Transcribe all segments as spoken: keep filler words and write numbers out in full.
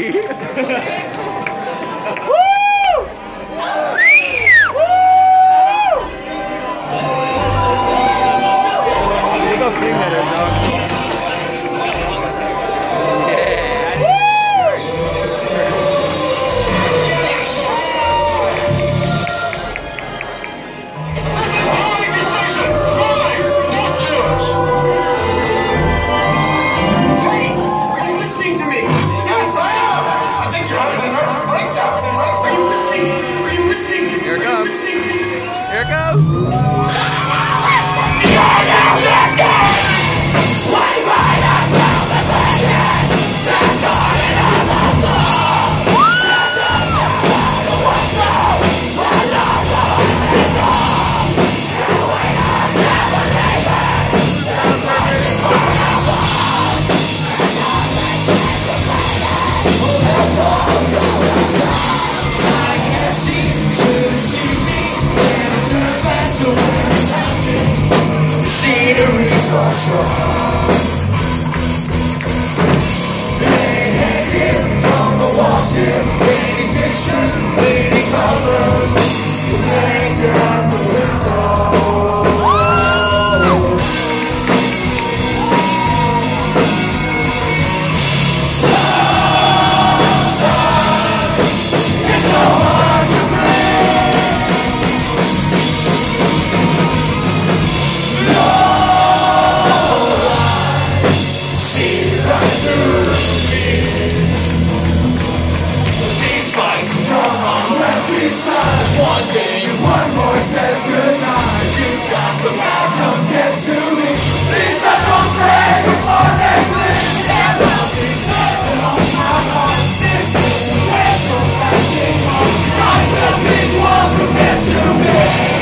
One day, one more says goodnight. You got the mouth, come get to me. These knuckles break before they bleed. And I'll be sleeping on my heart. This is the whistle passing on. Right up these walls, come get to me.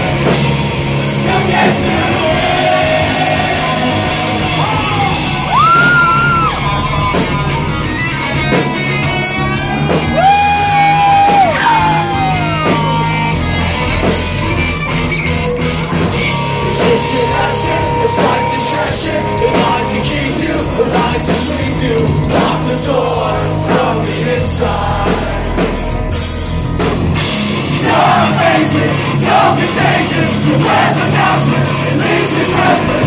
Come get to me. It's like distraction, it lies to keep you, it lies to sleep you. Lock the door from the inside. Your face is so contagious. Your last announcement, it leaves me breathless.